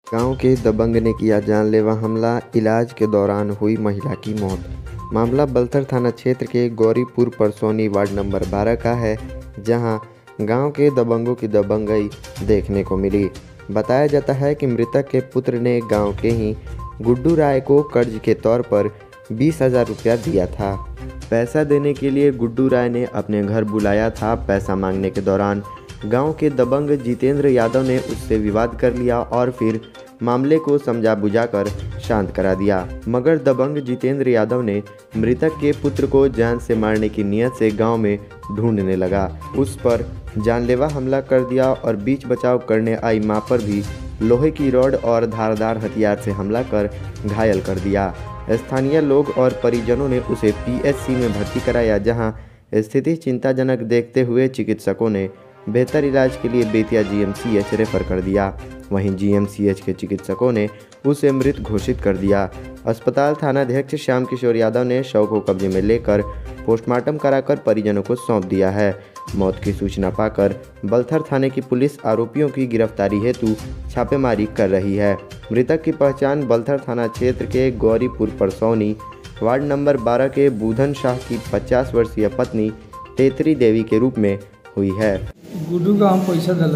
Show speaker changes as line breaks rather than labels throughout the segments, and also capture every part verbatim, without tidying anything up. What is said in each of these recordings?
गांव के दबंग ने किया जानलेवा हमला, इलाज के दौरान हुई महिला की मौत। मामला बलथर थाना क्षेत्र के गौरीपुर परसौनी वार्ड नंबर बारह का है, जहां गांव के दबंगों की दबंगई देखने को मिली। बताया जाता है कि मृतक के पुत्र ने गांव के ही गुड्डू राय को कर्ज के तौर पर बीस हजार रुपया दिया था। पैसा देने के लिए गुड्डू राय ने अपने घर बुलाया था। पैसा मांगने के दौरान गांव के दबंग जितेंद्र यादव ने उससे विवाद कर लिया और फिर मामले को समझा बुझाकर शांत करा दिया। मगर दबंग जितेंद्र यादव ने मृतक के पुत्र को जान से मारने की नियत से गांव में ढूंढने लगा। उस पर जानलेवा हमला कर दिया और बीच बचाव करने आई मां पर भी लोहे की रॉड और धारदार हथियार से हमला कर घायल कर दिया। स्थानीय लोग और परिजनों ने उसे पी एच सी में भर्ती कराया, जहां स्थिति चिंताजनक देखते हुए चिकित्सकों ने बेहतर इलाज के लिए Bettiah G M C H refer कर दिया। वहीं जी एम सी एच के चिकित्सकों ने उसे मृत घोषित कर दिया। अस्पताल थानाध्यक्ष श्याम किशोर यादव ने शव को कब्जे में लेकर पोस्टमार्टम कराकर परिजनों को सौंप दिया है। मौत की सूचना पाकर बलथर थाने की पुलिस आरोपियों की गिरफ्तारी हेतु छापेमारी कर रही है। मृतक की पहचान बलथर थाना क्षेत्र के गौरीपुर परसौनी वार्ड नंबर बारह के बूधन शाह की पचास वर्षीय पत्नी तेतरी देवी के रूप में हुई है।
गुड्डू का हम पैसा दिल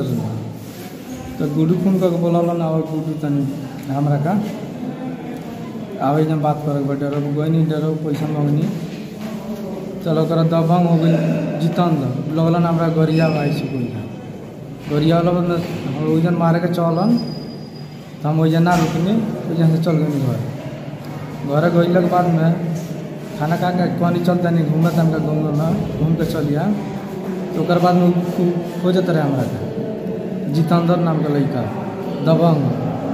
तो गुड्डू फोन करके बोला और गुड्डू तनी हमरा का आवे जब बात करे बटे गई नहीं डरो पैसा मांगनी चलो कर दबंग हो गई जितेंद्र लगलन हमारा गरिया भाई से कोई गरिया वाला हम वजन मारे के चलन तो हम वजन ना रुकनी वजन से चल गई घर घर गईल के बाद में खाना खा के कहीं चलता नहीं घूमत हमका घूम में घूम के चलिया तो बाद में खोजत रहे हमारा जितेंद्र नाम का लड़का दबंग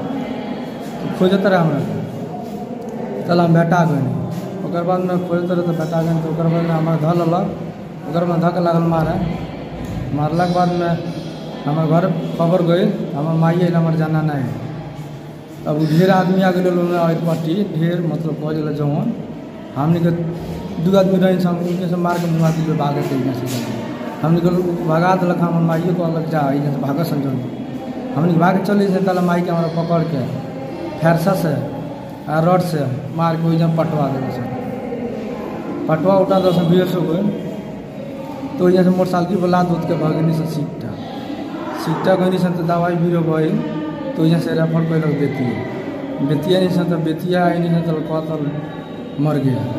तो खोजत रहे हमारा चल हम बेटा गए ओकर बाद में खोजत रहे तो बेटा गए तो बाद में हमारा धल अलग ओकर में धक लागल मारे मारला के बाद में हमारे घर खबर गई हमारे माइए हमारे जाना नहीं। अब ढेर आदमी आ गए पट्टी ढेर मतलब कह दिल जवन हमने के दू आदमी रही उनके से मार के मुँगा दिल भागे से हमने को भगा दिलक हमारे माइए को अलग जा से भाग समझ हमने भाग चले से तला माई के हमारा पकड़ के फैरसा से आ रड से मार के वही पटवा दे से पटवा उठा दो बेस हो गए तो वही से मोटरसाइकिल पर लाद उठ के भगनी से सीटा सीटा गई से तो दवाई भी गई तो वही से रेफर कैलक बेतिया बेतिया नहीं से तो बेतिया आई नहीं से तो कहतल मर गया।